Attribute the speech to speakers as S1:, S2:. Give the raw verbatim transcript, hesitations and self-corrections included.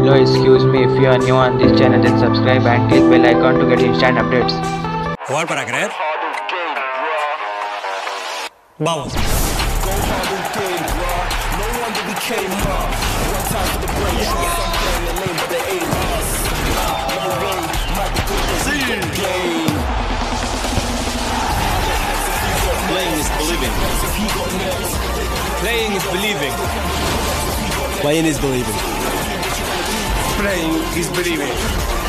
S1: Hello, excuse me, if you are new on this channel then subscribe and click bell icon to get instant updates.
S2: Jugar para creer. Vamos.
S3: Playing is believing.
S2: Playing is believing.
S3: Playing is believing.
S2: Playing is believing.